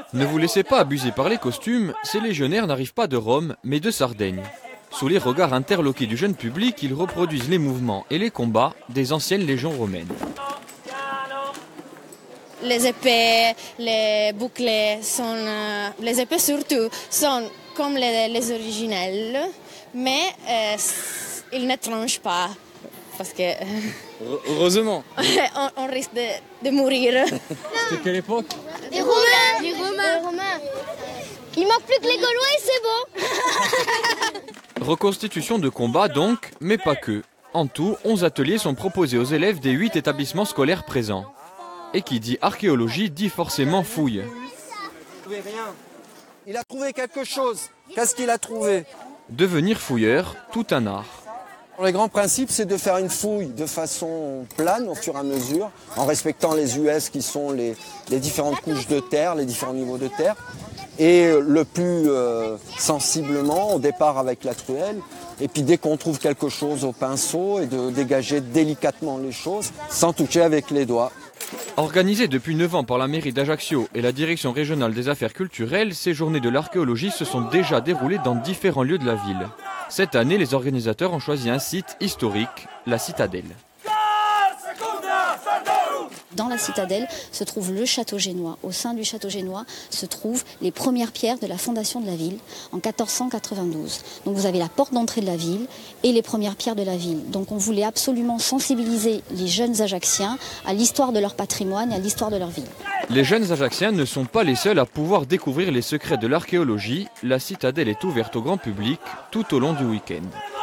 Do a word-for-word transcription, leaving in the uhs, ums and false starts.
Ne vous laissez pas abuser par les costumes, ces légionnaires n'arrivent pas de Rome, mais de Sardaigne. Sous les regards interloqués du jeune public, ils reproduisent les mouvements et les combats des anciennes légions romaines. Les épées, les boucliers, sont, euh, les épées surtout, sont comme les, les originelles, mais euh, ils ne tranchent pas. Parce que heureusement. on, on risque de, de mourir. C'était quelle époque? Les Romains. Les Romains. Les Romains. Il manque plus que les Gaulois et c'est bon. Reconstitution de combat donc, mais pas que. En tout, onze ateliers sont proposés aux élèves des huit établissements scolaires présents. Et qui dit archéologie dit forcément fouille. Il a trouvé quelque chose. Qu'est-ce qu'il a trouvé? Devenir fouilleur, tout un art. Le grand principe, c'est de faire une fouille de façon plane au fur et à mesure, en respectant les U S qui sont les, les différentes couches de terre, les différents niveaux de terre, et le plus euh, sensiblement au départ avec la truelle, et puis dès qu'on trouve quelque chose au pinceau, et de dégager délicatement les choses sans toucher avec les doigts. Organisées depuis neuf ans par la mairie d'Ajaccio et la direction régionale des affaires culturelles, ces journées de l'archéologie se sont déjà déroulées dans différents lieux de la ville. Cette année, les organisateurs ont choisi un site historique, la Citadelle. Dans la citadelle se trouve le château génois. Au sein du château génois se trouvent les premières pierres de la fondation de la ville en quatorze cent quatre-vingt-douze. Donc vous avez la porte d'entrée de la ville et les premières pierres de la ville. Donc on voulait absolument sensibiliser les jeunes Ajacciens à l'histoire de leur patrimoine et à l'histoire de leur ville. Les jeunes Ajacciens ne sont pas les seuls à pouvoir découvrir les secrets de l'archéologie. La citadelle est ouverte au grand public tout au long du week-end.